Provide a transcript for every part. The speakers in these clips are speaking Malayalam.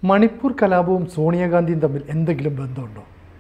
മണിപ്പൂർ കലാപവും സോണിയാഗാന്ധിയും തമ്മിൽ എന്തെങ്കിലും ബന്ധമുണ്ടോ?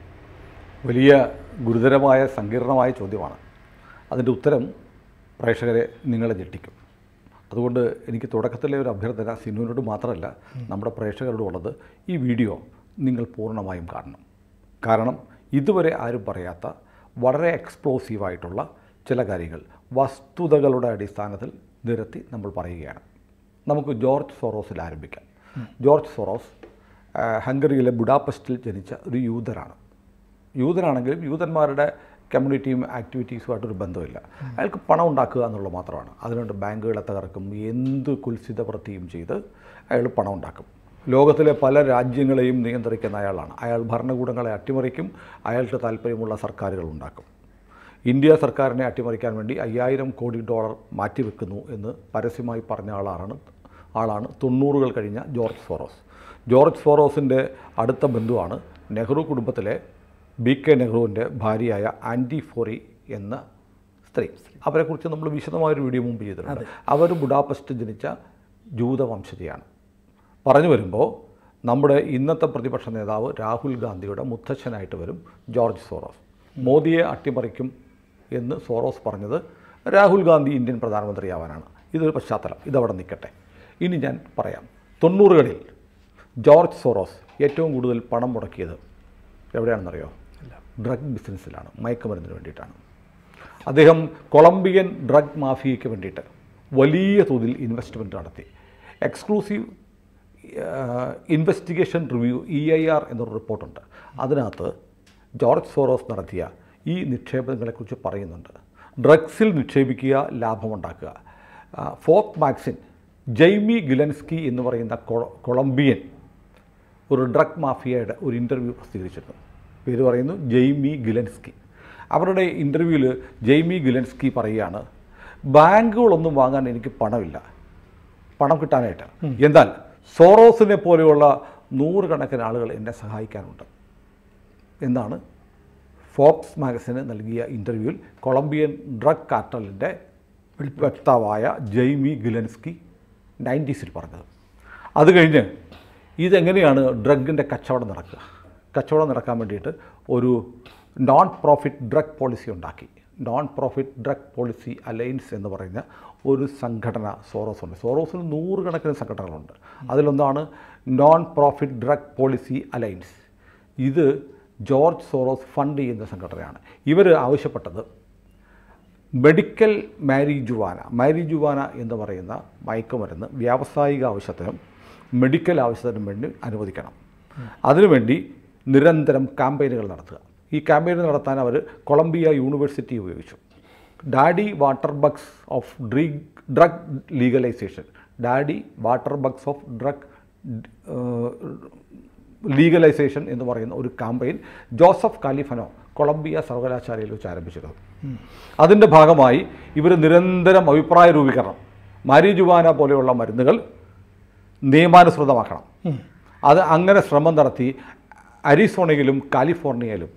വലിയ ഗുരുതരമായ സങ്കീർണമായ ചോദ്യമാണ്. അതിൻ്റെ ഉത്തരം പ്രേക്ഷകരെ നിങ്ങളെ ഞെട്ടിക്കും. അതുകൊണ്ട് എനിക്ക് തുടക്കത്തിലെ ഒരു അഭ്യർത്ഥന സിനുവിനോട് മാത്രമല്ല നമ്മുടെ പ്രേക്ഷകരോടും ഉള്ളത്, ഈ വീഡിയോ നിങ്ങൾ പൂർണ്ണമായും കാണണം. കാരണം ഇതുവരെ ആരും പറയാത്ത വളരെ എക്സ്പ്ലോസീവായിട്ടുള്ള ചില കാര്യങ്ങൾ വസ്തുതകളുടെ അടിസ്ഥാനത്തിൽ നിരത്തി നമ്മൾ പറയുകയാണ്. നമുക്ക് ജോർജ് സോറോസിൽ ആരംഭിക്കാം. ജോർജ് സോറോസ് ഹംഗറിയിലെ ബുഡാപെസ്റ്റിൽ ജനിച്ച ഒരു യൂതനാണെങ്കിലും യൂതന്മാരുടെ കമ്മ്യൂണിറ്റിയും ആക്ടിവിറ്റീസുമായിട്ടൊരു ബന്ധമില്ല. അയാൾക്ക് പണം ഉണ്ടാക്കുക എന്നുള്ളത് മാത്രമാണ്. അതിനുകൊണ്ട് ബാങ്കുകളെ തകർക്കും, എന്ത് കുൽസിത വൃത്തിയും ചെയ്ത് അയാൾ പണം ഉണ്ടാക്കും. ലോകത്തിലെ പല രാജ്യങ്ങളെയും നിയന്ത്രിക്കുന്ന അയാളാണ്. അയാൾ ഭരണകൂടങ്ങളെ അട്ടിമറിക്കും, അയാൾക്ക് താല്പര്യമുള്ള സർക്കാരുകൾ ഉണ്ടാക്കും. ഇന്ത്യ സർക്കാരിനെ അട്ടിമറിക്കാൻ വേണ്ടി $5000 കോടി മാറ്റിവെക്കുന്നു എന്ന് പരസ്യമായി പറഞ്ഞ ആളാണ് 90കൾ കഴിഞ്ഞ ജോർജ് സോറോസ്. ജോർജ് സോറോസിൻ്റെ അടുത്ത ബന്ധുവാണ് നെഹ്റു കുടുംബത്തിലെ BK നെഹ്റുവിൻ്റെ ഭാര്യയായ ആൻറ്റി ഫോറി എന്ന സ്ത്രീ. അവരെക്കുറിച്ച് നമ്മൾ വിശദമായൊരു വീഡിയോ മുമ്പ് ചെയ്തിട്ടുണ്ട്. അവർ ബുഡാപെസ്റ്റ് ജനിച്ച ജൂത വംശജയാണ്. പറഞ്ഞു വരുമ്പോൾ നമ്മുടെ ഇന്നത്തെ പ്രതിപക്ഷ നേതാവ് രാഹുൽ ഗാന്ധിയുടെ മുത്തച്ഛനായിട്ട് വരും ജോർജ് സോറോസ്. മോദിയെ അട്ടിമറിക്കും എന്ന് സോറോസ് പറഞ്ഞത് രാഹുൽ ഗാന്ധി ഇന്ത്യൻ പ്രധാനമന്ത്രിയാവാനാണ്. ഇതൊരു പശ്ചാത്തലം, ഇതവിടെ നിൽക്കട്ടെ. ഇനി ഞാൻ പറയാം. 90കളിൽ ജോർജ് സോറോസ് ഏറ്റവും കൂടുതൽ പണം മുടക്കിയത് എവിടെയാണെന്നറിയോ? ഡ്രഗ് ബിസിനസ്സിലാണ്, മയക്കുമരുന്നിന് വേണ്ടിയിട്ടാണ്. അദ്ദേഹം കൊളംബിയൻ ഡ്രഗ് മാഫിയയ്ക്ക് വേണ്ടിയിട്ട് വലിയ തോതിൽ ഇൻവെസ്റ്റ്മെൻറ്റ് നടത്തി. എക്സ്ക്ലൂസീവ് ഇൻവെസ്റ്റിഗേഷൻ റിവ്യൂ EIR എന്നൊരു റിപ്പോർട്ടുണ്ട്. അതിനകത്ത് ജോർജ് സോറോസ് നടത്തിയ ഈ നിക്ഷേപങ്ങളെക്കുറിച്ച് പറയുന്നുണ്ട്. ഡ്രഗ്സിൽ നിക്ഷേപിക്കുക, ലാഭമുണ്ടാക്കുക. ഫോർത്ത് മാഗസിൻ ജെയ്മി ഗിലൻസ്കി എന്ന് പറയുന്ന കൊളംബിയൻ ഒരു ഡ്രഗ് മാഫിയയുടെ ഒരു ഇൻ്റർവ്യൂ പ്രസിദ്ധീകരിച്ചിരുന്നു. പേര് പറയുന്നു ജെയ്മി ഗിലൻസ്കി. അവരുടെ ഇൻ്റർവ്യൂവിൽ ജെയ്മി ഗിലൻസ്കി പറയുകയാണ്, ബാങ്കുകളൊന്നും വാങ്ങാൻ എനിക്ക് പണമില്ല, പണം കിട്ടാനായിട്ട്. എന്നാൽ സോറോസിനെ പോലെയുള്ള 100 കണക്കിന് ആളുകൾ എന്നെ സഹായിക്കാനുണ്ട് എന്നാണ് ഫോർബ്സ് മാഗസിന് നൽകിയ ഇൻ്റർവ്യൂവിൽ കൊളംബിയൻ ഡ്രഗ് കാർട്ടലിൻ്റെ വക്താവായ ജെയ്മി ഗിലൻസ്കി 90s പറഞ്ഞത്. അത് കഴിഞ്ഞ് ഇതെങ്ങനെയാണ് ഡ്രഗിൻ്റെ കച്ചവടം നടക്കുക? കച്ചവടം നടക്കാൻ വേണ്ടിയിട്ട് ഒരു നോൺ പ്രോഫിറ്റ് ഡ്രഗ് പോളിസി ഉണ്ടാക്കി. Non profit drug policy alliance എന്ന് പറയുന്ന ഒരു സംഘടന സോറോസുണ്ട്. സോറോസിന് 100 കണക്കിന് സംഘടനകളുണ്ട്. അതിലൊന്നാണ് non profit drug policy alliance. ഇത് ജോർജ് സോറോസ് ഫണ്ട് ചെയ്യുന്ന സംഘടനയാണ്. ഇവർ ആവശ്യപ്പെട്ടത് മെഡിക്കൽ മാരിജുവാന എന്ന് പറയുന്ന മയക്കുമരുന്ന് വ്യാവസായിക ആവശ്യത്തിനും മെഡിക്കൽ ആവശ്യത്തിനും വേണ്ടി അനുവദിക്കണം. അതിനുവേണ്ടി നിരന്തരം ക്യാമ്പയിനുകൾ നടത്തുക. ഈ ക്യാമ്പയിൻ നടത്താൻ അവർ കൊളംബിയ യൂണിവേഴ്സിറ്റി ഉപയോഗിച്ചു. Daddy Warbucks of drug legalization legalization എന്ന് പറയുന്ന ഒരു ക്യാമ്പയിൻ ജോസഫ് കാലിഫനോ കൊളംബിയ സർവകലാശാലയിൽ വെച്ച് ആരംഭിച്ചിരുന്നു. അതിൻ്റെ ഭാഗമായി ഇവർ നിരന്തരം അഭിപ്രായ രൂപീകരണം, മാരിജുവാന പോലെയുള്ള മരുന്നുകൾ നിയമാനുസൃതമാക്കണം. അത് അങ്ങനെ ശ്രമം നടത്തി അരിസോണയിലും കാലിഫോർണിയയിലും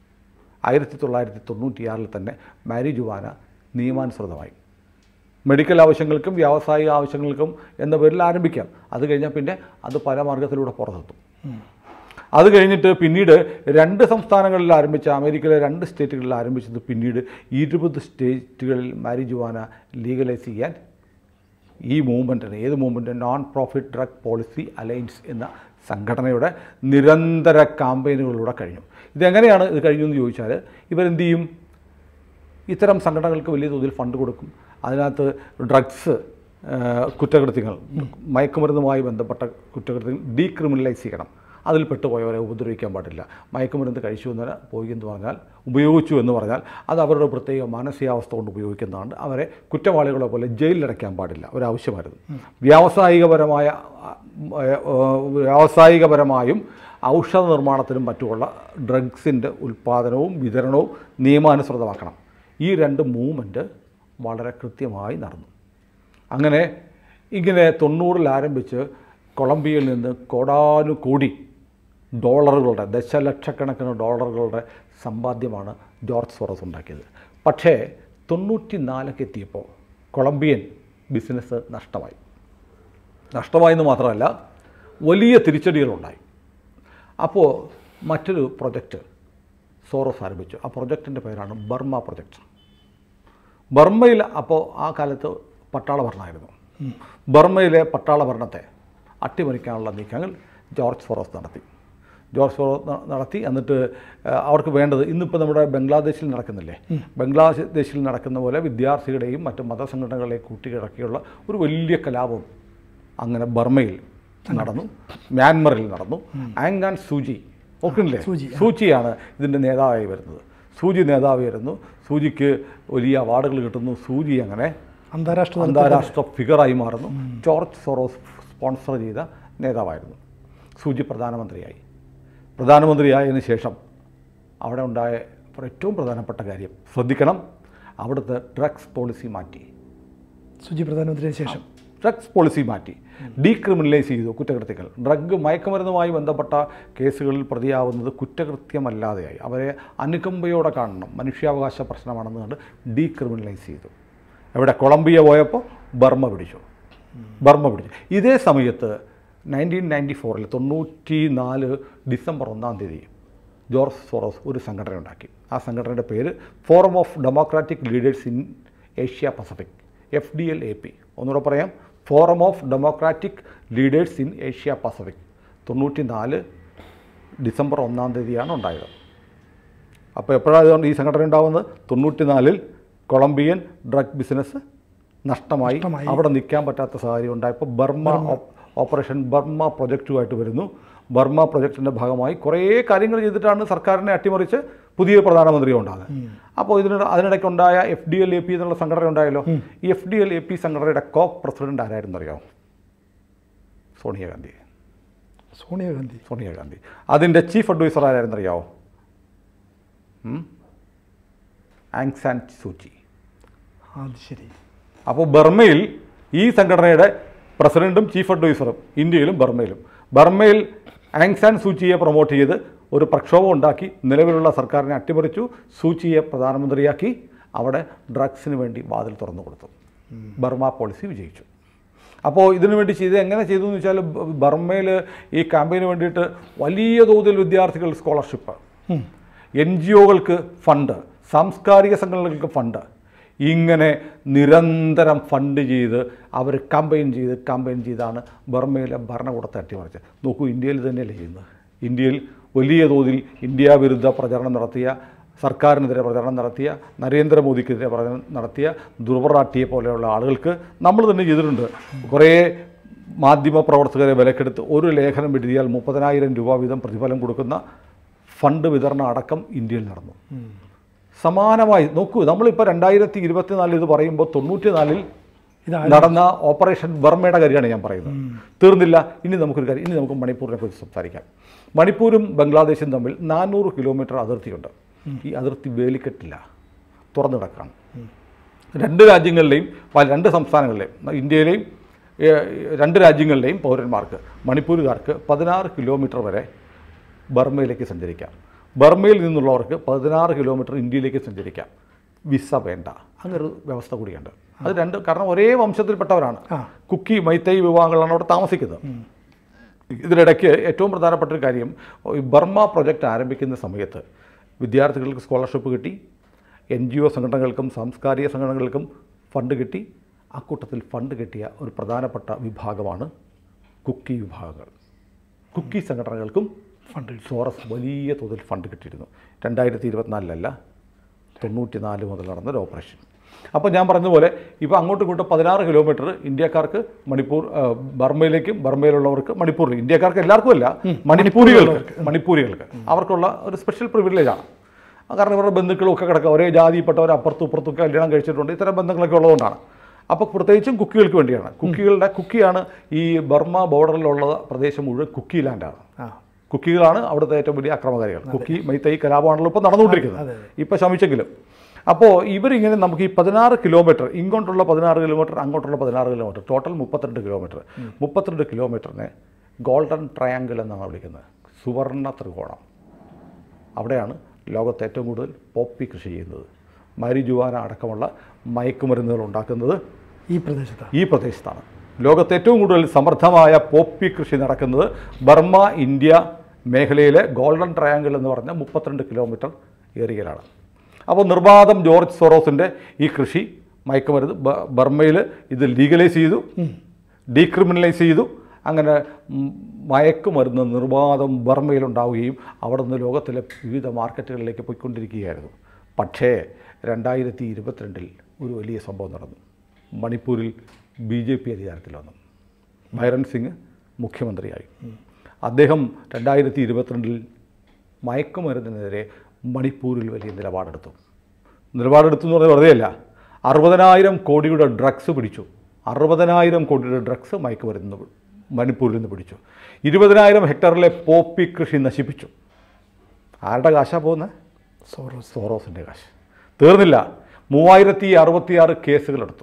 1996 തന്നെ മാരിജുവാന നിയമാനുസൃതമായി. മെഡിക്കൽ ആവശ്യങ്ങൾക്കും വ്യാവസായിക ആവശ്യങ്ങൾക്കും എന്ന പേരിൽ ആരംഭിക്കാം. അത് കഴിഞ്ഞാൽ പിന്നെ അത് പല മാർഗത്തിലൂടെ പുറത്തെത്തും. അത് കഴിഞ്ഞിട്ട് പിന്നീട് 2 സംസ്ഥാനങ്ങളിൽ ആരംഭിച്ച, അമേരിക്കയിലെ 2 സ്റ്റേറ്റുകളിൽ ആരംഭിച്ചത് പിന്നീട് 20 സ്റ്റേറ്റുകളിൽ മാരിജുവാന ലീഗലൈസ് ചെയ്യാൻ ഈ മൂവ്മെൻറ്റിന്, ഏത് movement, non profit drug policy alliance എന്ന സംഘടനയുടെ നിരന്തര ക്യാമ്പയിനുകളിലൂടെ കഴിഞ്ഞു. ഇതെങ്ങനെയാണ് ഇത് കഴിഞ്ഞു എന്ന് ചോദിച്ചാൽ, ഇവരെന്ത് ചെയ്യും? ഇത്തരം സംഘടനകൾക്ക് വലിയ തോതിൽ ഫണ്ട് കൊടുക്കും. അതിനകത്ത് ഡ്രഗ്സ് കുറ്റകൃത്യങ്ങൾ, മയക്കുമരുന്നുമായി ബന്ധപ്പെട്ട കുറ്റകൃത്യങ്ങൾ ഡീക്രിമിനലൈസ് ചെയ്യണം. അതിൽ പെട്ടുപോയവരെ ഉപദ്രവിക്കാൻ പാടില്ല. മയക്കുമരുന്ന് ഉപയോഗിച്ചു എന്ന് പറഞ്ഞാൽ അത് അവരുടെ പ്രത്യേക മാനസികാവസ്ഥ കൊണ്ട് ഉപയോഗിക്കുന്നതാണ്. അവരെ കുറ്റവാളികളെ പോലെ ജയിലിലടയ്ക്കാൻ പാടില്ല, ഒരാവശ്യമായിരുന്നു. വ്യാവസായികപരമായും ഔഷധ നിർമ്മാണത്തിനും മറ്റുമുള്ള ഡ്രഗ്സിൻ്റെ ഉൽപ്പാദനവും വിതരണവും നിയമാനുസൃതമാക്കണം. ഈ 2 മൂവ്മെൻറ്റ് വളരെ കൃത്യമായി നടന്നു. ഇങ്ങനെ 90ൽ ആരംഭിച്ച് കൊളംബിയയിൽ നിന്ന് കോടാനുകോടി ഡോളറുകളുടെ, ദശലക്ഷക്കണക്കിന് ഡോളറുകളുടെ സമ്പാദ്യമാണ് ജോർജ് സോറോസ് ഉണ്ടാക്കിയത്. പക്ഷേ 94 എത്തിയപ്പോൾ കൊളംബിയൻ ബിസിനസ് നഷ്ടമായെന്ന് മാത്രമല്ല, വലിയ തിരിച്ചടികളുണ്ടായി. അപ്പോൾ മറ്റൊരു പ്രൊജക്റ്റ് സോറോസ് ആരംഭിച്ചു. ആ പ്രൊജക്റ്റിൻ്റെ പേരാണ് ബർമ പ്രൊജക്റ്റ്. ബർമയിൽ അപ്പോൾ ആ കാലത്ത് പട്ടാള ഭരണമായിരുന്നു. ബർമയിലെ പട്ടാള ഭരണത്തെ അട്ടിമറിക്കാനുള്ള നീക്കങ്ങൾ ജോർജ് സോറോസ് നടത്തി. എന്നിട്ട് അവർക്ക് വേണ്ടത് ഇന്നിപ്പോൾ നമ്മുടെ ബംഗ്ലാദേശിൽ നടക്കുന്നില്ലേ, ബംഗ്ലാദേശിൽ നടക്കുന്ന പോലെ വിദ്യാർത്ഥികളുടെയും മറ്റു മതസംഘടനകളെയും കൂട്ടിയിറക്കിയുള്ള ഒരു വലിയ കലാപം അങ്ങനെ ബർമയിൽ നടന്നു, മ്യാൻമറിൽ നടന്നു. ആങ് സാൻ സൂചി ഓർക്കുന്നില്ലേ, സൂചിയാണ് ഇതിൻ്റെ നേതാവായി വരുന്നത്. സൂചി നേതാവ് വരുന്നു, സൂചിക്ക് വലിയ അവാർഡുകൾ കിട്ടുന്നു. സൂചി അങ്ങനെ അന്താരാഷ്ട്ര ഫിഗറായി മാറുന്നു. ജോർജ് സോറോസ് സ്പോൺസർ ചെയ്ത നേതാവായിരുന്നു. സൂചി പ്രധാനമന്ത്രിയായതിനു ശേഷം അവിടെ ഉണ്ടായ ഏറ്റവും പ്രധാനപ്പെട്ട കാര്യം ശ്രദ്ധിക്കണം, അവിടുത്തെ ഡ്രഗ്സ് പോളിസി മാറ്റി. സൂചി പ്രധാനമന്ത്രിക്ക് ശേഷം ഡ്രഗ്സ് പോളിസി മാറ്റി, ഡീക്രിമിനലൈസ് ചെയ്തു കുറ്റകൃത്യങ്ങൾ. മയക്കുമരുന്നുമായി ബന്ധപ്പെട്ട കേസുകളിൽ പ്രതിയാവുന്നത് കുറ്റകൃത്യമല്ലാതെയായി. അവരെ അനുകമ്പയോടെ കാണണം, മനുഷ്യാവകാശ പ്രശ്നമാണെന്ന് കണ്ട് ഡീക്രിമിനലൈസ് ചെയ്തു. എവിടെ കൊളംബിയ പോയപ്പോൾ ബർമ പിടിച്ചു. ഇതേ സമയത്ത് 1994 94 ഡിസംബർ 1 ജോർജ് സോറോസ് ഒരു സംഘടന ഉണ്ടാക്കി. ആ സംഘടനയുടെ പേര് forum of democratic leaders in Asia Pacific, FDLAP. ഒന്നുകൂടെ പറയാം, forum of democratic leaders in Asia Pacific. 94 December 1 ഉണ്ടായത്. അപ്പോൾ എപ്പോഴാണ് ഈ സംഘടന ഉണ്ടാകുന്നത്? 94 കൊളംബിയൻ ഡ്രഗ് ബിസിനസ് നഷ്ടമായി, അവിടെ നിൽക്കാൻ പറ്റാത്ത സാഹചര്യം ഉണ്ടായപ്പോൾ ഓപ്പറേഷൻ ബർമ പ്രൊജക്റ്റുമായിട്ട് വരുന്നു. ബർമ പ്രൊജക്റ്റിൻ്റെ ഭാഗമായി കുറേ കാര്യങ്ങൾ ചെയ്തിട്ടാണ് സർക്കാരിനെ അട്ടിമറിച്ച് പുതിയ പ്രധാനമന്ത്രി ഉണ്ടാകുന്നത്. അപ്പോൾ അതിനിടയ്ക്കുണ്ടായ FDLAP എന്നുള്ള സംഘടന ഉണ്ടായല്ലോ. ഈ FDLAP സംഘടനയുടെ പ്രസിഡന്റ് ആരായിരുന്നു അറിയാമോ? സോണിയാഗാന്ധി. അതിൻ്റെ ചീഫ് അഡ്വൈസർ ആരായിരുന്നു അറിയാമോ? ആങ് സാൻ സൂചി. ശരി. അപ്പോൾ ബർമയിൽ ഈ സംഘടനയുടെ പ്രസിഡന്റും ചീഫ് അഡ്വൈസറും ഇന്ത്യയിലും ബർമയിൽ ആങ് സാൻ സൂചിയെ പ്രൊമോട്ട് ചെയ്ത് ഒരു പ്രക്ഷോഭം ഉണ്ടാക്കി, നിലവിലുള്ള സർക്കാരിനെ അട്ടിമറിച്ചു, സൂചിയെ പ്രധാനമന്ത്രിയാക്കി, അവിടെ ഡ്രഗ്സിന് വേണ്ടി വാതിൽ തുറന്നു കൊടുത്തു. ബർമ പോളിസി വിജയിച്ചു. അപ്പോൾ ഇതിനു വേണ്ടി എങ്ങനെ ചെയ്തു എന്ന് വെച്ചാൽ, ബർമയിൽ ഈ ക്യാമ്പയിന് വേണ്ടിയിട്ട് വലിയ തോതിൽ വിദ്യാർത്ഥികൾ സ്കോളർഷിപ്പ്, NGOകൾക്ക് ഫണ്ട്, സാംസ്കാരിക സംഘടനകൾക്ക് ഫണ്ട്, ഇങ്ങനെ നിരന്തരം ഫണ്ട് ചെയ്ത് അവർ കമ്പയിൻ ചെയ്താണ് ബർമയിലെ ഭരണകൂടത്തെ അട്ടിമറിച്ചത്. നോക്കൂ, ഇന്ത്യയിൽ തന്നെയല്ലേ ചെയ്യുന്നത്. ഇന്ത്യയിൽ വലിയ തോതിൽ ഇന്ത്യ വിരുദ്ധ പ്രചരണം നടത്തിയ, സർക്കാരിനെതിരെ പ്രചരണം നടത്തിയ, നരേന്ദ്രമോദിക്കെതിരെ പ്രചരണം നടത്തിയ ദുർബറാട്ടിയെ പോലെയുള്ള ആളുകൾക്ക് നമ്മൾ തന്നെ ചെയ്തിട്ടുണ്ട്. കുറേ മാധ്യമ പ്രവർത്തകരെ വിലക്കെടുത്ത് ഒരു ലേഖനം എഴുതിയാൽ 30,000 രൂപ വീതം പ്രതിഫലം കൊടുക്കുന്ന ഫണ്ട് വിതരണം അടക്കം ഇന്ത്യയിൽ നടന്നു. സമാനമായി നോക്കൂ, നമ്മളിപ്പോൾ 2024 ഇത് പറയുമ്പോൾ 94 നടന്ന ഓപ്പറേഷൻ ബർമയുടെ കാര്യമാണ് ഞാൻ പറയുന്നത്. തീർന്നില്ല. ഇനി നമുക്ക് മണിപ്പൂരിനെ കുറിച്ച് സംസാരിക്കാം. മണിപ്പൂരും ബംഗ്ലാദേശും തമ്മിൽ 400 കിലോമീറ്റർ അതിർത്തിയുണ്ട്. ഈ അതിർത്തി വേലിക്കെട്ടില്ല, തുറന്നു കിടക്കാണ്. രണ്ട് സംസ്ഥാനങ്ങളിലെയും ഇന്ത്യയിലെയും 2 രാജ്യങ്ങളിലെയും പൗരന്മാർക്ക്, മണിപ്പൂരുകാർക്ക് 16 കിലോമീറ്റർ വരെ ബർമയിലേക്ക് സഞ്ചരിക്കാം. ബർമയിൽ നിന്നുള്ളവർക്ക് 16 കിലോമീറ്റർ ഇന്ത്യയിലേക്ക് സഞ്ചരിക്കാം. വിസ വേണ്ട. അങ്ങനൊരു വ്യവസ്ഥ കൂടിയുണ്ട്. അത് കാരണം ഒരേ വംശത്തിൽപ്പെട്ടവരാണ്. കുക്കി, മൈത്തൈ വിഭാഗങ്ങളാണ് അവിടെ താമസിക്കുന്നത്. ഇതിനിടയ്ക്ക് ഏറ്റവും പ്രധാനപ്പെട്ട ഒരു കാര്യം, ബർമ പ്രൊജക്റ്റ് ആരംഭിക്കുന്ന സമയത്ത് വിദ്യാർത്ഥികൾക്ക് സ്കോളർഷിപ്പ് കിട്ടി, NGO സംഘടനകൾക്കും സാംസ്കാരിക സംഘടനകൾക്കും ഫണ്ട് കിട്ടി. അക്കൂട്ടത്തിൽ ഫണ്ട് കിട്ടിയ ഒരു പ്രധാനപ്പെട്ട വിഭാഗമാണ് കുക്കി വിഭാഗങ്ങൾ. കുക്കി സംഘടനകൾക്കും സോറസ് വലിയ തോതിൽ ഫണ്ട് കിട്ടിയിരുന്നു. 2024 94 മുതൽ നടന്നൊരു ഓപ്പറേഷൻ. അപ്പോൾ ഞാൻ പറഞ്ഞതുപോലെ ഇപ്പോൾ അങ്ങോട്ടും ഇങ്ങോട്ടും 16 കിലോമീറ്റർ ഇന്ത്യക്കാർക്ക് ബർമയിലേക്കും, ബർമയിലുള്ളവർക്ക് മണിപ്പൂരിൽ, ഇന്ത്യക്കാർക്ക് എല്ലാവർക്കും അല്ല, മണിപ്പൂരികൾക്ക് അവർക്കുള്ള ഒരു സ്പെഷ്യൽ പ്രിവിലേജാണ്. കാരണം ഇവരുടെ ബന്ധുക്കളും ഒക്കെ കിടക്കുക, ഒരേ ജാതിയിൽപ്പെട്ടവർ അപ്പുറത്തും ഇപ്പുറത്തൊക്കെ കല്യാണം കഴിച്ചിട്ടുണ്ട്. ഇത്തരം ബന്ധങ്ങളൊക്കെ ഉള്ളതുകൊണ്ടാണ്. അപ്പോൾ പ്രത്യേകിച്ചും കുക്കികൾക്ക് വേണ്ടിയാണ്. കുക്കിയാണ് ഈ ബർമ ബോർഡറിലുള്ള പ്രദേശം മുഴുവൻ കുക്കി ലാൻഡാണ്. കുക്കികളാണ് അവിടുത്തെ ഏറ്റവും വലിയ അക്രമകാരികൾ. കുക്കി മൈത്തൈ കലാപമാണല്ലോ ഇപ്പോൾ നടന്നുകൊണ്ടിരിക്കുന്നത്, ഇപ്പോൾ ശമിച്ചെങ്കിലും. അപ്പോൾ ഇവരിങ്ങനെ നമുക്ക് ഈ 16 കിലോമീറ്റർ, ഇങ്ങോട്ടുള്ള 16 കിലോമീറ്റർ, അങ്ങോട്ടുള്ള 16 കിലോമീറ്റർ, ടോട്ടൽ 32 കിലോമീറ്റർ. 32 കിലോമീറ്ററിനെ ഗോൾഡൻ ട്രയാങ്കിൾ എന്നാണ് വിളിക്കുന്നത്, സുവർണ ത്രികോണം. അവിടെയാണ് ലോകത്ത് ഏറ്റവും കൂടുതൽ പോപ്പി കൃഷി ചെയ്യുന്നത്. മരിജുവാന അടക്കമുള്ള മയക്കുമരുന്നുകൾ ഉണ്ടാക്കുന്നത് ഈ പ്രദേശത്താണ്. ലോകത്ത് ഏറ്റവും കൂടുതൽ സമൃദ്ധമായ പോപ്പി കൃഷി നടക്കുന്നത് ബർമ ഇന്ത്യ മേഖലയിലെ ഗോൾഡൻ ട്രയാങ്കിൾ എന്ന് പറഞ്ഞ 32 കിലോമീറ്റർ ഏരിയയിലാണ്. അപ്പോൾ നിർബാധം ജോർജ് സോറോസിൻ്റെ ഈ കൃഷി മയക്കുമരുന്ന് ബർമയിൽ ഇത് ലീഗലൈസ് ചെയ്തു, ഡീക്രിമിനലൈസ് ചെയ്തു. അങ്ങനെ മയക്കുമരുന്ന് നിർബാധം ബർമയിലുണ്ടാവുകയും അവിടെ നിന്ന് ലോകത്തിലെ വിവിധ മാർക്കറ്റുകളിലേക്ക് പോയിക്കൊണ്ടിരിക്കുകയായിരുന്നു. പക്ഷേ 2022 ഒരു വലിയ സംഭവം നടന്നു. മണിപ്പൂരിൽ BJP അധികാരത്തിൽ വന്നു. ഭൈരൻ സിംഗ് മുഖ്യമന്ത്രിയായി. അദ്ദേഹം 2022 മയക്കുമരുന്നിനെതിരെ മണിപ്പൂരിൽ വലിയ നിലപാടെടുത്തു എന്ന് പറഞ്ഞാൽ വെറുതെയല്ല. 60,000 കോടിയുടെ ഡ്രഗ്സ് പിടിച്ചു. 60,000 കോടിയുടെ ഡ്രഗ്സ് മയക്കുമരുന്ന് മണിപ്പൂരിൽ നിന്ന് പിടിച്ചു. 20,000 ഹെക്ടറിലെ പോപ്പി കൃഷി നശിപ്പിച്ചു. ആരുടെ കാശാണ് പോകുന്നത്? സോറോസിൻ്റെ കാശ്. തീർന്നില്ല. 3066 കേസുകളെടുത്തു.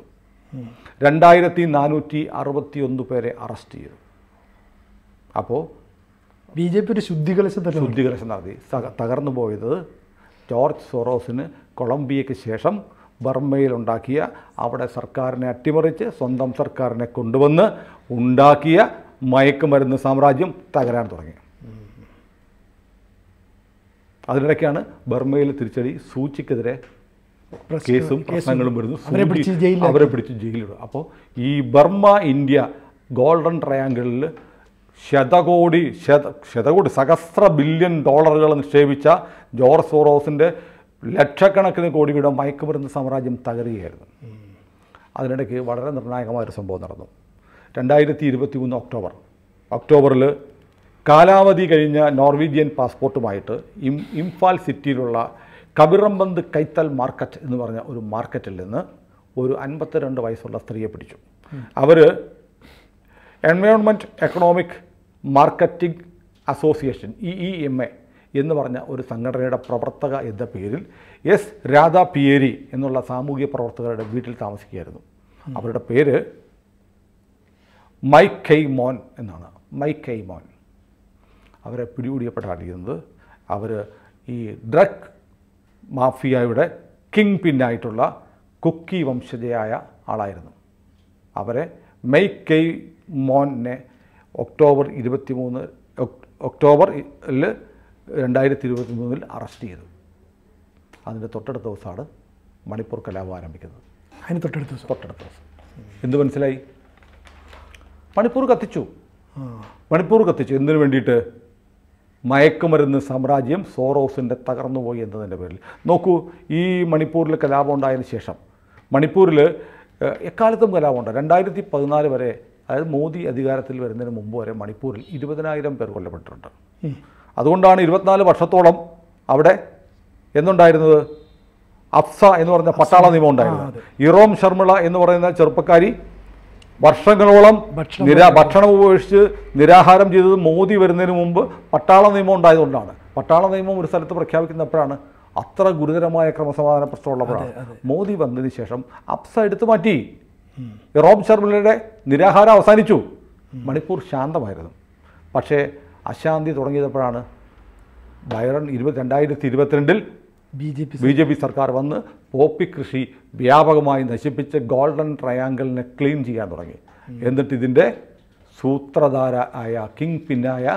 2461 പേരെ അറസ്റ്റ് ചെയ്തു. അപ്പോൾ BJP ഒരു ശുദ്ധികലശം നടത്തി. തകർന്നു പോയത് ജോർജ് സോറോസിന് കൊളംബിയയ്ക്ക് ശേഷം ബർമയിലുണ്ടാക്കിയ, അവിടെ സർക്കാരിനെ അട്ടിമറിച്ച് സ്വന്തം സർക്കാരിനെ കൊണ്ടുവന്ന് ഉണ്ടാക്കിയ മയക്കുമരുന്ന് സാമ്രാജ്യം തകരാൻ തുടങ്ങി. അതിനിടയ്ക്കാണ് ബർമയിൽ തിരിച്ചടി, സൂചിക്കെതിരെ കേസും പ്രശ്നങ്ങളും വരുന്നു. അവരെ പിടിച്ച് ജയിലിടും. അപ്പോൾ ഈ ബർമ ഇന്ത്യ ഗോൾഡൻ ട്രയാങ്കിളിൽ ശതകോടി സഹസ്ര ബില്യൺ ഡോളറുകൾ നിക്ഷേപിച്ച ജോർജ് സോറോസിൻ്റെ ലക്ഷക്കണക്കിന് കോടിയുടെ മയക്കുമരുന്ന് സാമ്രാജ്യം തകരുകയായിരുന്നു. അതിനിടയ്ക്ക് വളരെ നിർണായകമായൊരു സംഭവം നടന്നു. 2023 ഒക്ടോബറിൽ കാലാവധി കഴിഞ്ഞ നോർവീജിയൻ പാസ്പോർട്ടുമായിട്ട് ഇംഫാൽ സിറ്റിയിലുള്ള കബിറംബന്ദ് കൈത്തൽ മാർക്കറ്റ് എന്ന് പറഞ്ഞ ഒരു മാർക്കറ്റിൽ നിന്ന് ഒരു 52 വയസ്സുള്ള സ്ത്രീയെ പിടിച്ചു. അവർ environment economic marketing association EEMA എന്ന് പറഞ്ഞ ഒരു സംഘടനയുടെ പ്രവർത്തക എന്ന പേരിൽ രാധാ പിയേരി എന്നുള്ള സാമൂഹിക പ്രവർത്തകരുടെ വീട്ടിൽ താമസിക്കുകയായിരുന്നു. അവരുടെ പേര് മൈക്ക് കെയ് മോൻ എന്നാണ്. മൈക്ക് കെയ് മോൻ. അവരെ പിടികൂടിയപ്പെട്ടാടിയിരുന്നത് അവർ ഈ ഡ്രഗ് മാഫിയയുടെ കിങ് പിന്നായിട്ടുള്ള കുക്കി വംശജയായ ആളായിരുന്നു. അവരെ മൈക്ക് കെയ് മോനെ ഒക്ടോബർ 2023 അറസ്റ്റ് ചെയ്തു. അതിൻ്റെ തൊട്ടടുത്ത ദിവസമാണ് മണിപ്പൂർ കലാപം ആരംഭിക്കുന്നത്. അതിന് തൊട്ടടുത്ത ദിവസം എന്ത് മനസ്സിലായി? മണിപ്പൂർ കത്തിച്ചു. എന്തിനു വേണ്ടിയിട്ട്? മയക്കുമരുന്ന് സാമ്രാജ്യം സോറോസിൻ്റെ തകർന്നുപോയി എന്നതിൻ്റെ പേരിൽ. നോക്കൂ, ഈ മണിപ്പൂരിൽ കലാപം ഉണ്ടായതിന് ശേഷം മണിപ്പൂരിൽ എക്കാലത്തും കലാപമുണ്ട്. 2014 വരെ, അതായത് മോദി അധികാരത്തിൽ വരുന്നതിന് മുമ്പ് വരെ മണിപ്പൂരിൽ 20,000 പേർ കൊല്ലപ്പെട്ടിട്ടുണ്ട്. അതുകൊണ്ടാണ് 24 വർഷത്തോളം അവിടെ എന്തുണ്ടായിരുന്നത്? അഫ്സ എന്ന് പറഞ്ഞ പട്ടാള നിയമം ഉണ്ടായിരുന്നത്. ഇറോം ശർമിള എന്ന് പറയുന്ന ചെറുപ്പക്കാരി വർഷങ്ങളോളം ഭക്ഷണം ഉപേക്ഷിച്ച് നിരാഹാരം ചെയ്തത് മോദി വരുന്നതിന് മുമ്പ് പട്ടാള നിയമം ഉണ്ടായതുകൊണ്ടാണ്. പട്ടാള നിയമം ഒരു സ്ഥലത്ത് പ്രഖ്യാപിക്കുന്നപ്പോഴാണ്, അത്ര ഗുരുതരമായ ക്രമസമാധാന പ്രശ്നമുള്ളപ്പോഴാണ്. മോദി വന്നതിന് ശേഷം അഫ്സ എടുത്തു മാറ്റി. ഇറോം ശർമിളയുടെ നിരാഹാരം അവസാനിച്ചു. മണിപ്പൂർ ശാന്തമായിരുന്നു. പക്ഷേ അശാന്തി തുടങ്ങിയപ്പോഴാണ് ബൈറൻ 2022 BJP സർക്കാർ വന്ന് പോപ്പി കൃഷി വ്യാപകമായി നശിപ്പിച്ച് ഗോൾഡൻ ട്രയാങ്കിളിനെ ക്ലീൻ ചെയ്യാൻ തുടങ്ങി. എന്നിട്ട് ഇതിൻ്റെ സൂത്രധാര ആയ കിങ് പിന്നായ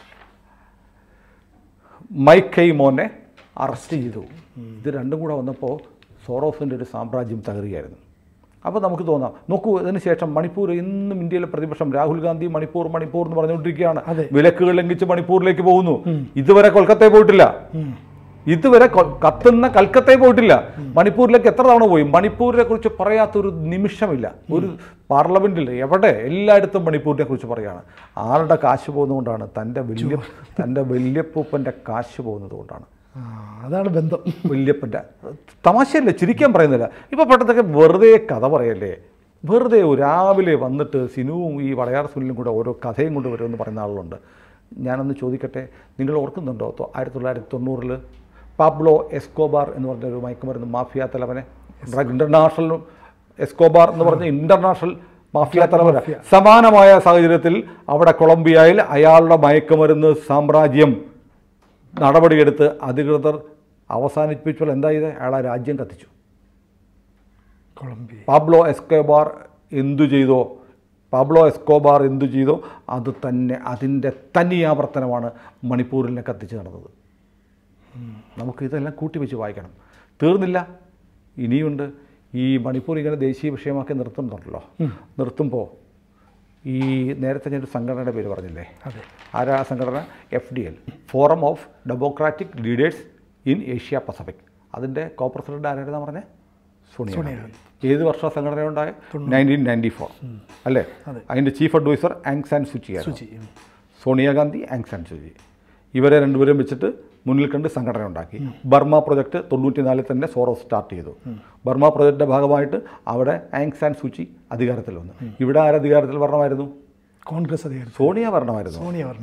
മൈക്ക് കെയ് മോനെ അറസ്റ്റ് ചെയ്തു. ഇത് രണ്ടും കൂടെ വന്നപ്പോൾ സോറോസിൻ്റെ ഒരു സാമ്രാജ്യം തകരുകയായിരുന്നു. അപ്പോൾ നമുക്ക് തോന്നാം, നോക്കൂ, ഇതിന് ശേഷം മണിപ്പൂർ ഇന്നും ഇന്ത്യയിലെ പ്രതിപക്ഷം രാഹുൽ ഗാന്ധി മണിപ്പൂർ എന്ന് പറഞ്ഞുകൊണ്ടിരിക്കുകയാണ്. വിലക്കുകൾ ലംഘിച്ച് മണിപ്പൂരിലേക്ക് പോകുന്നു. ഇതുവരെ കൊൽക്കത്തയിൽ പോയിട്ടില്ല. കത്തുന്ന കൽക്കത്തയിൽ പോയിട്ടില്ല. മണിപ്പൂരിലേക്ക് എത്ര തവണ പോയി? മണിപ്പൂരിനെ കുറിച്ച് പറയാത്തൊരു നിമിഷമില്ല. ഒരു പാർലമെൻറ്റിൽ എവിടെ എല്ലായിടത്തും മണിപ്പൂരിനെ കുറിച്ച് പറയുകയാണ്. ആരുടെ കാശ് പോകുന്നതുകൊണ്ടാണ്? തൻ്റെ വല്യപ്പൂപ്പൻ്റെ കാശ് പോകുന്നത് കൊണ്ടാണ്. അതാണ് ബന്ധം. വല്യപ്പൻ്റെ തമാശയല്ലേ, ചിരിക്കാൻ പറയുന്നില്ല. ഇപ്പോൾ പെട്ടെന്നൊക്കെ വെറുതെ കഥ പറയല്ലേ, വെറുതെ രാവിലെ വന്നിട്ട് സിനുവും ഈ വളയാർ സുനിലും കൂടെ ഓരോ കഥയും കൊണ്ട് വരുമെന്ന് പറയുന്ന ആളുകളുണ്ട്. ഞാനൊന്ന് ചോദിക്കട്ടെ, നിങ്ങൾ ഓർക്കുന്നുണ്ടോ 1990 പാബ്ലോ എസ്കോബാർ എന്ന് പറഞ്ഞ ഒരു മയക്കുമരുന്ന് മാഫിയ തലവനെ, ഇൻ്റർനാഷണൽ എസ്കോബാർ എന്ന് പറഞ്ഞ ഇൻ്റർനാഷണൽ മാഫിയ തലവന, സമാനമായ സാഹചര്യത്തിൽ അവിടെ കൊളംബിയയിൽ അയാളുടെ മയക്കുമരുന്ന് സാമ്രാജ്യം നടപടിയെടുത്ത് അധികൃതർ അവസാനിപ്പിച്ചപ്പോൾ എന്താ ചെയ്തത്? അയാളെ രാജ്യം കത്തിച്ചു. പാബ്ലോ എസ്കോബാർ എന്തു ചെയ്തോ പാബ്ലോ എസ്കോബാർ എന്തു ചെയ്തോ അത് തന്നെ അതിൻ്റെ തനിയാവർത്തനമാണ് മണിപ്പൂരിനെ കത്തിച്ച് നടന്നത്. നമുക്കിതെല്ലാം കൂട്ടിവെച്ച് വായിക്കണം. തീർന്നില്ല, ഇനിയുണ്ട്. ഈ മണിപ്പൂർ ഇങ്ങനെ ദേശീയ വിഷയമാക്കി നിർത്തുന്നുണ്ടല്ലോ. നിർത്തുമ്പോൾ ഈ നേരത്തെ ഞാനൊരു സംഘടനയുടെ പേര് പറഞ്ഞില്ലേ, ആരാ സംഘടന? FDL, forum of democratic leaders in Asia Pacific. അതിൻ്റെ കോ പ്രസിഡന്റ് ആരായിരുന്നു പറഞ്ഞത്? സോണിയാഗാന്ധി. ഏത് വർഷം സംഘടന ഉണ്ടായ? 1994 അല്ലേ? അതിൻ്റെ ചീഫ് അഡ്വൈസർ ആങ് സാൻ സൂചി ആയിരുന്നു. സോണിയാഗാന്ധി, ആങ് സാൻ സൂചി, ഇവരെ രണ്ടുപേരും വെച്ചിട്ട് മുന്നിൽ കണ്ട് സംഘടന ഉണ്ടാക്കി. ബർമ പ്രൊജക്റ്റ് 94 തന്നെ സോറോസ് സ്റ്റാർട്ട് ചെയ്തു. ബർമ പ്രൊജക്റ്റിൻ്റെ ഭാഗമായിട്ട് അവിടെ ആങ് സാൻ സൂചി അധികാരത്തിൽ വന്നു. ഇവിടെ ആരധികാരത്തിൽ ഭരണമായിരുന്നു? കോൺഗ്രസ് അധികാരത്തിൽ. സോണിയ ഭരണമായിരുന്നു.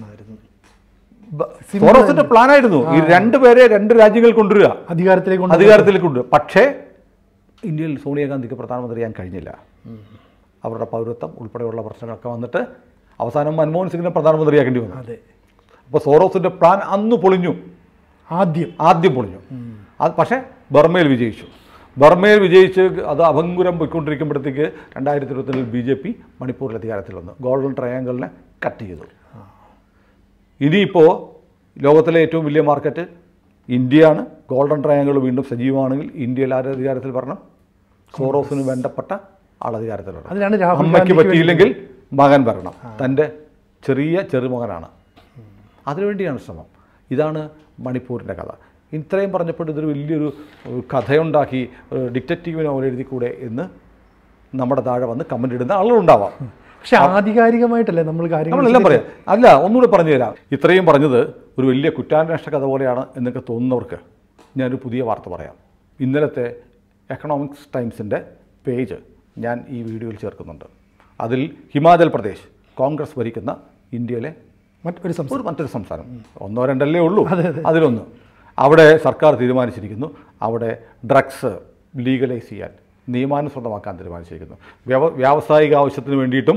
സോറോസിന്റെ സോറോസിന്റെ പ്ലാനായിരുന്നു ഈ രണ്ടുപേരെ രണ്ട് രാജ്യങ്ങൾ കൊണ്ടുവരിക, അധികാരത്തിലേക്ക് കൊണ്ടുവരിക. പക്ഷേ ഇന്ത്യയിൽ സോണിയാഗാന്ധിക്ക് പ്രധാനമന്ത്രിയാൻ കഴിഞ്ഞില്ല. അവരുടെ പൗരത്വം ഉൾപ്പെടെയുള്ള പ്രശ്നങ്ങളൊക്കെ വന്നിട്ട് അവസാനം മൻമോഹൻ സിംഗിനെ പ്രധാനമന്ത്രിയാക്കേണ്ടി വന്നു. അപ്പോൾ സോറോസിന്റെ പ്ലാൻ അന്ന് പൊളിഞ്ഞു, ആദ്യം പൊളിഞ്ഞു. അത് പക്ഷേ ബർമയിൽ വിജയിച്ചു. ബർമയിൽ വിജയിച്ച് അത് അഭംഗുരം പോയിക്കൊണ്ടിരിക്കുമ്പോഴത്തേക്ക് 2021 BJP മണിപ്പൂരിൽ അധികാരത്തിൽ വന്നു. ഗോൾഡൻ ട്രയാങ്കിളിനെ കട്ട് ചെയ്തു. ഇനിയിപ്പോൾ ലോകത്തിലെ ഏറ്റവും വലിയ മാർക്കറ്റ് ഇന്ത്യയാണ്. ഗോൾഡൻ ട്രയാങ്കിൾ വീണ്ടും സജീവമാണെങ്കിൽ ഇന്ത്യയിൽ ആരുടെ അധികാരത്തിൽ വരണം? സോറോസിന് വേണ്ടപ്പെട്ട ആളധികാരത്തിൽ വരണം. അമ്മയ്ക്ക് പറ്റിയില്ലെങ്കിൽ മകൻ വരണം. തൻ്റെ ചെറുമകനാണ്. അതിനുവേണ്ടിയാണ് ശ്രമം. ഇതാണ് മണിപ്പൂരിൻ്റെ കഥ. ഇത്രയും പറഞ്ഞപ്പോൾ ഇതൊരു വലിയൊരു കഥയുണ്ടാക്കി ഡിറ്റക്റ്റീവ് നോവൽ എഴുതിക്കൂടെ എന്ന് നമ്മുടെ താഴെ വന്ന് കമൻ്റ് ഇടുന്ന ആളുകളുണ്ടാവാം. പക്ഷെ ആധികാരികമായിട്ടല്ലേ നമ്മളെല്ലാം പറയാം. അല്ല, ഒന്നുകൂടെ പറഞ്ഞു തരാം. ഇത്രയും പറഞ്ഞത് ഒരു വലിയ കുറ്റാന്വേഷണ കഥ പോലെയാണ് എന്നൊക്കെ തോന്നുന്നവർക്ക് ഞാനൊരു പുതിയ വാർത്ത പറയാം. ഇന്നലത്തെ എക്കണോമിക്സ് ടൈംസിൻ്റെ പേജ് ഞാൻ ഈ വീഡിയോയിൽ ചേർക്കുന്നുണ്ട്. അതിൽ ഹിമാചൽ പ്രദേശ് കോൺഗ്രസ് ഭരിക്കുന്ന ഇന്ത്യയിലെ മറ്റൊരു സംസ്ഥാനം, 1-2 ഉള്ളൂ, അതിലൊന്ന്. അവിടെ സർക്കാർ തീരുമാനിച്ചിരിക്കുന്നു, അവിടെ ഡ്രഗ്സ് ലീഗലൈസ് ചെയ്യാൻ, നിയമാനുസൃതമാക്കാൻ തീരുമാനിച്ചിരിക്കുന്നു. വ്യാവസായിക ആവശ്യത്തിന് വേണ്ടിയിട്ടും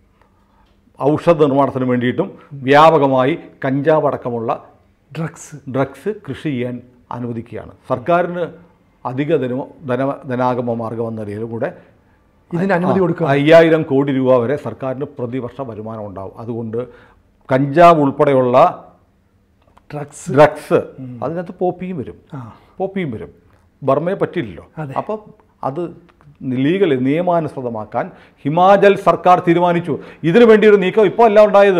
ഔഷധ നിർമ്മാണത്തിന് വേണ്ടിയിട്ടും വ്യാപകമായി കഞ്ചാവ് അടക്കമുള്ള ഡ്രഗ്സ് കൃഷി ചെയ്യാൻ അനുവദിക്കുകയാണ്. സർക്കാരിന് അധിക ധനാഗമ മാർഗം എന്ന നിലയിലൂടെ ഇതിന് അനുമതി കൊടുക്കുക. 5000 കോടി രൂപ വരെ സർക്കാരിന് പ്രതിവർഷ വരുമാനം ഉണ്ടാവും. അതുകൊണ്ട് കഞ്ചാവ് ഉൾപ്പെടെയുള്ള ഡ്രഗ്സ് അതിനകത്ത് പോപ്പിയും വരും. ബർമയെ പറ്റില്ലല്ലോ. അപ്പം അത് നിയമാനുസൃതമാക്കാൻ ഹിമാചൽ സർക്കാർ തീരുമാനിച്ചു. ഇതിനു വേണ്ടി ഒരു നീക്കം ഇപ്പോൾ അല്ല ഉണ്ടായത്.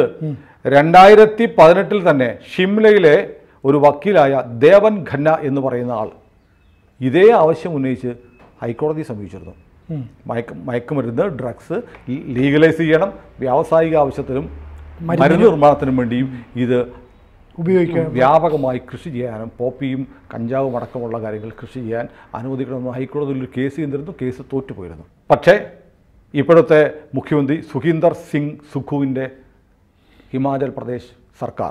2018 തന്നെ ഷിംലയിലെ ഒരു വക്കീലായ ദേവൻ ഖന്ന എന്ന് പറയുന്ന ആൾ ഇതേ ആവശ്യം ഉന്നയിച്ച് ഹൈക്കോടതിയെ സമീപിച്ചിരുന്നു. മയക്കുമരുന്ന് ഡ്രഗ്സ് ലീഗലൈസ് ചെയ്യണം, വ്യാവസായിക ആവശ്യത്തിനും മരുന്ന് നിർമ്മാണത്തിനും വേണ്ടിയും ഇത് ഉപയോഗിക്കാൻ, വ്യാപകമായി കൃഷി ചെയ്യാനും പോപ്പിയും കഞ്ചാവും അടക്കമുള്ള കാര്യങ്ങൾ കൃഷി ചെയ്യാൻ അനുവദിക്കണമെന്ന് ഹൈക്കോടതിയിൽ ഒരു കേസ് ചെയ്തിരുന്നു. കേസ് തോറ്റുപോയിരുന്നു. പക്ഷേ ഇപ്പോഴത്തെ മുഖ്യമന്ത്രി സുഖീന്ദർ സിംഗ് സുഖുവിൻ്റെ ഹിമാചൽ പ്രദേശ് സർക്കാർ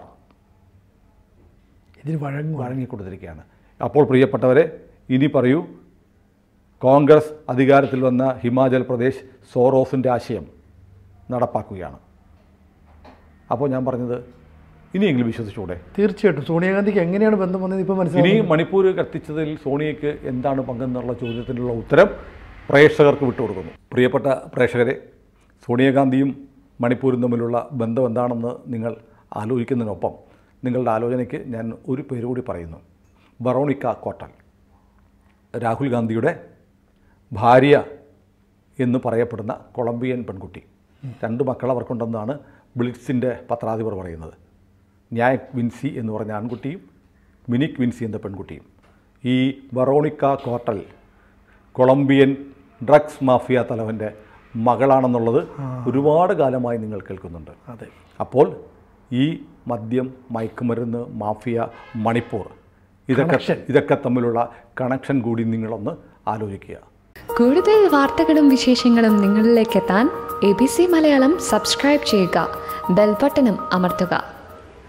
ഇതിന് വഴങ്ങിക്കൊടുത്തിരിക്കുകയാണ്. അപ്പോൾ പ്രിയപ്പെട്ടവരെ, ഇനി പറയൂ, കോൺഗ്രസ് അധികാരത്തിൽ വന്ന ഹിമാചൽ പ്രദേശ് സോറോസിൻ്റെ ആശയം നടപ്പാക്കുകയാണ്. അപ്പോൾ ഞാൻ പറഞ്ഞത് ഇനിയെങ്കിലും വിശ്വസിച്ചൂടെ? തീർച്ചയായിട്ടും. സോണിയാഗാന്ധിക്ക് എങ്ങനെയാണ് ബന്ധം വന്നത് ഇപ്പോൾ മനസ്സിലായി. ഇനി മണിപ്പൂർ കത്തിച്ചതിൽ സോണിയയ്ക്ക് എന്താണ് പങ്കെന്നുള്ള ചോദ്യത്തിനുള്ള ഉത്തരം പ്രേക്ഷകർക്ക് വിട്ടുകൊടുക്കുന്നു. പ്രിയപ്പെട്ട പ്രേക്ഷകരെ, സോണിയാഗാന്ധിയും മണിപ്പൂരും തമ്മിലുള്ള ബന്ധം എന്താണെന്ന് നിങ്ങൾ ആലോചിക്കുന്നതിനൊപ്പം നിങ്ങളുടെ ആലോചനയ്ക്ക് ഞാൻ ഒരു പേര് കൂടി പറയുന്നു. വെറോണിക്ക കോട്ടൽ, രാഹുൽ ഗാന്ധിയുടെ ഭാര്യ എന്ന് പറയപ്പെടുന്ന കൊളംബിയൻ പെൺകുട്ടി. 2 മക്കൾ അവർക്കുണ്ടെന്നാണ് ബ്ലിറ്റ്സിൻ്റെ പത്രാധിപർ പറയുന്നത്. ന്യായ് വിൻസി എന്ന് പറഞ്ഞ ആൺകുട്ടിയും മിനിക് വിൻസി എന്ന പെൺകുട്ടിയും. ഈ വെറോണിക്ക കോട്ടൽ കൊളംബിയൻ ഡ്രഗ്സ് മാഫിയ തലവൻ്റെ മകളാണെന്നുള്ളത് ഒരുപാട് കാലമായി നിങ്ങൾ കേൾക്കുന്നുണ്ട്. അപ്പോൾ ഈ മദ്യം, മയക്കുമരുന്ന് മാഫിയ, മണിപ്പൂർ, ഇതൊക്കെ തമ്മിലുള്ള കണക്ഷൻ കൂടി നിങ്ങളൊന്ന് ആലോചിക്കുക. കൂടുതൽ വാർത്തകളും വിശേഷങ്ങളും നിങ്ങളിലേക്ക് എത്താൻ ABC മലയാളം സബ്സ്ക്രൈബ് ചെയ്യുക, ബെൽ ബട്ടണും അമർത്തുക.